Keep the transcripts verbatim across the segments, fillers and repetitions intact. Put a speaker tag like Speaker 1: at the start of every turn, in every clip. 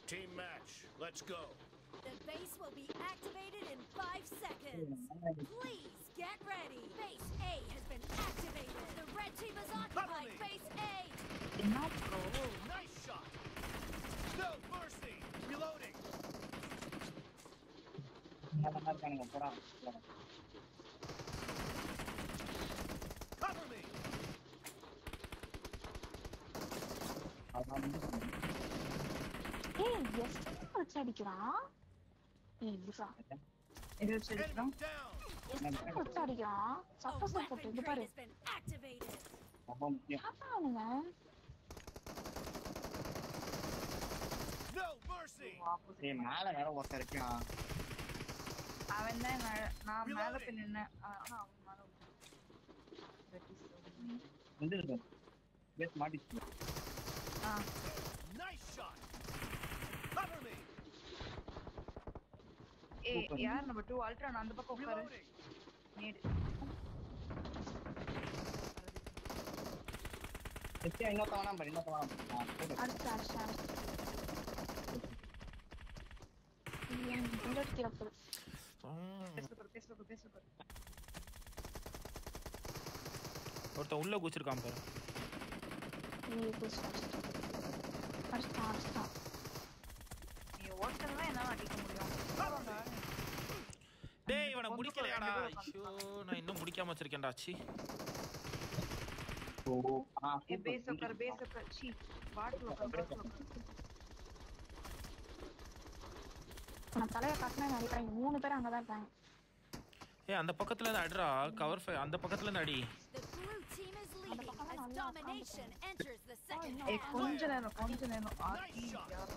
Speaker 1: Team match. Let's go.
Speaker 2: The base will be activated in five seconds. Please get ready. Base A has been activated. The red team has occupied base A.
Speaker 1: Enough, bro. Nice shot. No mercy. Reloading. Cover me.
Speaker 3: Hey, yes, what's அடிக்கிறான்? ஏய், இதுடா. இது அடிக்கிறான். Yes, what's அடிக்கிறான்? Suppose போட்டு இது பாரு. ஆமாங்க.
Speaker 1: No mercy.
Speaker 4: ஏய், மேல வேற ஒருத்தன் இருக்கான்.
Speaker 5: அவன் தான் நான் மேல போய் நின்னு ஆனா அவன் மேல
Speaker 4: வந்துரு. பேஸ் மாட்டிச்சு.
Speaker 5: ஆ.
Speaker 1: Nice shot. Cover me.
Speaker 5: ஏய், யார் நம்பர் two அல்ட்ரா நான் அந்த பக்கம் உட்காரு. நீடு.
Speaker 4: எஸ்கே எங்க போறான் பாரு, என்ன போறான்.
Speaker 3: அடுத்து அடுத்து. ஏன் புல்லட் கிரப்பு.
Speaker 5: பேசுற பேசுற பேசுற.
Speaker 6: ஒருத்த உள்ள குச்சிருக்கான் பாரு.
Speaker 3: ஏய், பேசுற. அடுத்து அடுத்து.
Speaker 5: நீ ஓட்டறவன் என்ன அடிக்க முடியும்?
Speaker 6: டேய், இவனை முடிக்கலையாடா. ஐயோ, நான் இன்னும் முடிக்காம வச்சிருக்கேன்டா. சி.
Speaker 4: ஓ, ஆ,
Speaker 5: பேஸ் உட்கார் பேஸ் உட்கார். சி, பாட்ல உட்கார் பாட்ல உட்கார்.
Speaker 3: நான் தலைய கட்டனே நினைக்கிறேன். மூணு பேர் அங்க தான் இருக்காங்க.
Speaker 6: ஏய், அந்த பக்கத்துல இருந்து அடிடா. கவர் ஃபை அந்த பக்கத்துல இருந்து அடி.
Speaker 2: Domination enters the second half.
Speaker 5: ஏய், கொஞ்ச நேரம் கொஞ்ச நேரம் ஆடி யாரா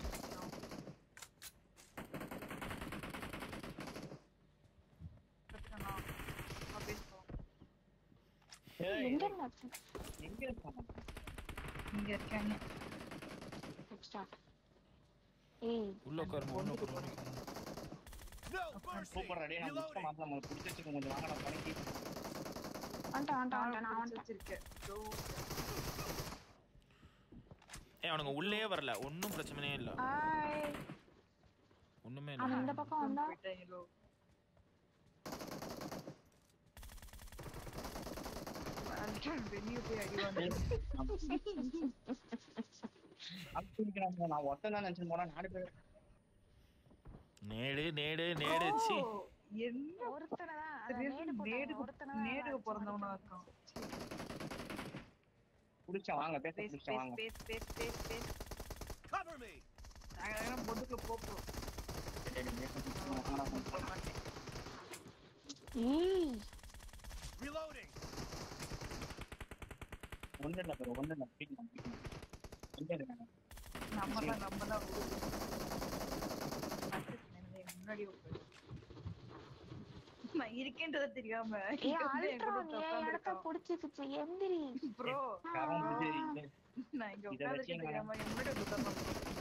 Speaker 3: எங்க இருக்காங்க?
Speaker 4: எங்க இருக்காங்க?
Speaker 5: இங்க இருக்காங்க.
Speaker 3: ஸ்டார்ட். ஏய்,
Speaker 6: உள்ள உட்காரு, உள்ள உட்காரு.
Speaker 4: Super ready. நான் மிஸ்ட மாத்தல நம்ம புடிச்சிட்டு கொஞ்சம் வாங்கடா பணிக்கு.
Speaker 3: அண்ட அண்ட அண்ட நான்
Speaker 5: வச்சிருக்கேன்.
Speaker 6: ஏய், அவனுங்க உள்ளே வரல. ஒண்ணும் பிரச்சனையே இல்ல.
Speaker 3: ஹாய்.
Speaker 6: ஒண்ணுமே இல்ல.
Speaker 3: அவன் இந்த பக்கம் வந்தா
Speaker 5: வெளிய போய் அடி வாங்க.
Speaker 4: அப்படிங்கறாங்க. நான் ஒட்டனா நினைச்சு போறேன். நாலு பேர்
Speaker 6: நேடு நேடு நேடு. சி,
Speaker 5: என்ன
Speaker 3: ஒருத்தன தான்
Speaker 5: நேடு நேடு நேடு பிறந்தவனா இருக்கான்.
Speaker 4: புடிச்சா வாங்க பேச புடிச்சா வாங்க.
Speaker 5: Base base base base.
Speaker 1: Cover me.
Speaker 5: நான் பொடுக்கு போப்போ.
Speaker 3: ஏய்,
Speaker 1: Reloading.
Speaker 4: ஒண்ணு இல்ல bro, ஒண்ணு இல்ல. பிக் நம்ம பிக். எங்க இருக்காங்க?
Speaker 5: நம்ம தான் நம்ம தான் முன்னாடி உட்காரு. நான் இருக்கேன்றது தெரியாம
Speaker 3: ஏய், அல்ட்ரா நீ இடத்த புடிச்சிச்சு. எந்திரி
Speaker 5: ப்ரோ.
Speaker 4: கரண்ட் இல்ல.
Speaker 5: நான் இங்க உட்கார்ந்து தெரியாம முன்னாடி உட்கார்ந்தேன்.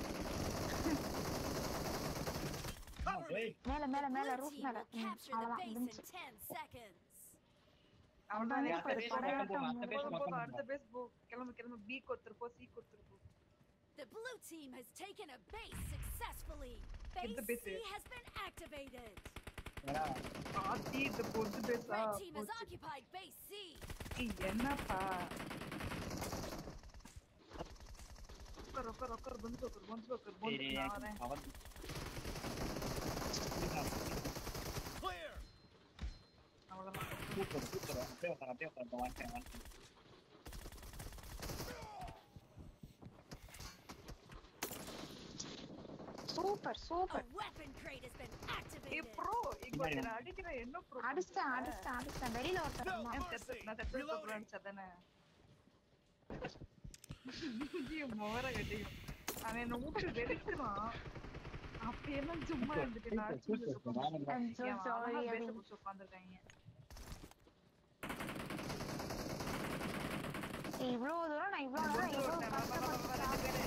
Speaker 3: மேல மேல மேல ரூஃப் மேல. அவ்வளவுதான் முடிஞ்சு.
Speaker 5: அவன்தான் அடுத்த பேஸ் போ. கிளம்பு கிளம்பு. பி கொத்துரு போ, சி கொத்துரு போ.
Speaker 2: The blue team has taken a base successfully. Base C has been activated.
Speaker 5: ஆதி இந்த பொது பேஸா.
Speaker 2: Red team has occupied base C.
Speaker 5: என்னப்பா? உட்கார் உட்கார் உட்கார். வந்து உட்கார் வந்து உட்கார். வந்து நான் வரேன்.
Speaker 1: Clear.
Speaker 5: அவ்வளவுதான்.
Speaker 4: Super super. அப்படியே உட்கார் அப்படியே உட்கார். வாங்க வாங்க.
Speaker 3: Super super.
Speaker 2: Weapon crate has been activated.
Speaker 5: ஏய் ப்ரோ, இங்க நான் அடிக்கிற என்ன ப்ரோ?
Speaker 3: அடிச்சா அடிச்சா அடிச்சா வெளியில ஒருத்தர்
Speaker 5: நான் தட்டு போறேன் சதன. நீ மோர கட்டி. அவன் என்ன ஊட்டு வெடிச்சான். அப்படியே நான் சும்மா இருந்துட்டு நான் அடிச்சு உட்கார்ந்திருக்காங்க.
Speaker 3: இவ்வளோ தூரம் நான் இவ்வளோ நேரம் இவ்வளோ கஷ்டப்பட்டு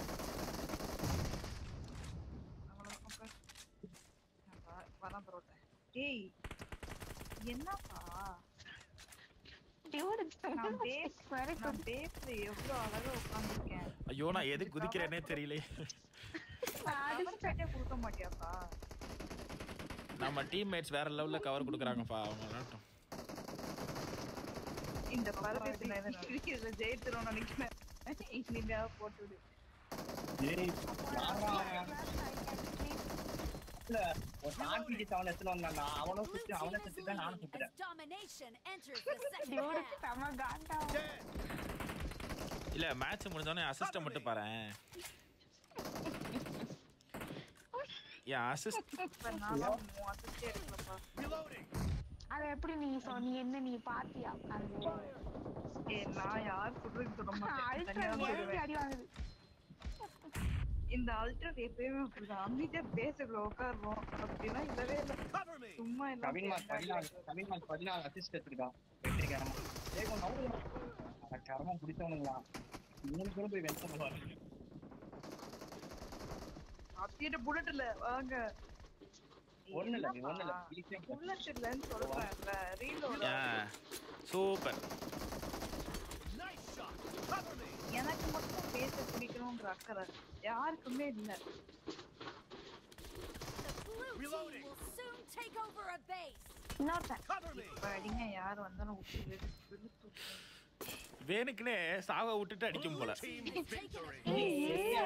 Speaker 5: வரேன் பரோட்டா. ஏய் என்னப்பா
Speaker 3: டியூட்
Speaker 5: நான் பேஸ் நான் பேஸ்ல எவ்வளவு அழகா உட்கார்ந்திருக்கேன்.
Speaker 6: ஐயோ, நான் எது குதிக்கிறேனே தெரியல.
Speaker 5: அடிச்சுட்டே கொடுக்க மாட்டியாப்பா
Speaker 6: நம்ம டீம்மேட்ஸ் வேற லெவல்ல கவர் கொடுக்குறாங்கப்பா அவங்க விளையாட்டும்.
Speaker 5: இந்த பரதேசி நான் இதை கிரிக்கெட்ல ஜெயிச்சிரும் நினைக்கிறேன். இனிமையா போட்டு விடு.
Speaker 4: ஏய் இல்ல ஒரு நாற்பத்தி செவன் எத்தனை வந்தானா அவனும் சுத்தி அவனை சுத்தி தான் நானும் சுத்துறேன்.
Speaker 2: Domination enters the second
Speaker 3: dude
Speaker 2: half.
Speaker 3: தம காண்டா
Speaker 6: இல்ல மேட்ச் முடிஞ்சோனே அசிஸ்ட மட்டும் பாறேன். யா அசிஸ்ட்
Speaker 5: இப்ப நான் அசிஸ்ட் எடுக்கலப்பா.
Speaker 1: Reloading.
Speaker 3: அது எப்படி நீ சொன்னீ என்ன நீ பாத்தியா அந்த
Speaker 5: ஏய் நான் யார் சொல்றது சொல்ல மாட்டேன்.
Speaker 3: அல்ட்ரா
Speaker 5: தனியா
Speaker 3: ஏறி
Speaker 5: சொல்லுவேன்.
Speaker 3: அடி வாங்குது.
Speaker 5: இந்த அல்ட்ரா எப்பயுமே அப்படிதான் அமைதியா பேசுறோம் உட்காருவோம் அப்படின்னா இல்லவே இல்லை.
Speaker 1: Cover me.
Speaker 5: சும்மா
Speaker 4: கவின் மாஸ் பதினாலு கவின் மாஸ் பதினாலு அசிஸ்ட் எடுத்துருக்கான். வெற்றிகரமா ஏகம் நவுல கர்மம் பிடிச்சவனுங்களா மூணு பேரும் போய் வெல்கம் பண்ணுவாங்க.
Speaker 5: அப்படியே புல்லட் இல்ல வாங்க
Speaker 4: ஒண்ணு இல்ல நீ ஒண்ணு இல்ல
Speaker 5: புல்லட் இல்லன்னு சொல்றேன்ல reload.
Speaker 6: Yeah super.
Speaker 1: Nice shot. Cover me.
Speaker 5: எனக்கு மட்டும் பேச பிடிக்கணும்ன்ற அக்கறை யாருக்குமே இல்ல.
Speaker 2: The blue team
Speaker 1: Reloading.
Speaker 2: will soon take over a base.
Speaker 3: இன்னொருத்தன்
Speaker 1: Cover me.
Speaker 5: படிங்க யார் வந்தாலும் விட்டு வெளுத்து வெளுத்து
Speaker 6: வேணுக்குனே சாவ விட்டுட்டு அடிக்கும் போல.
Speaker 1: Team
Speaker 2: You've taken
Speaker 1: victory.
Speaker 2: a
Speaker 3: ஏய்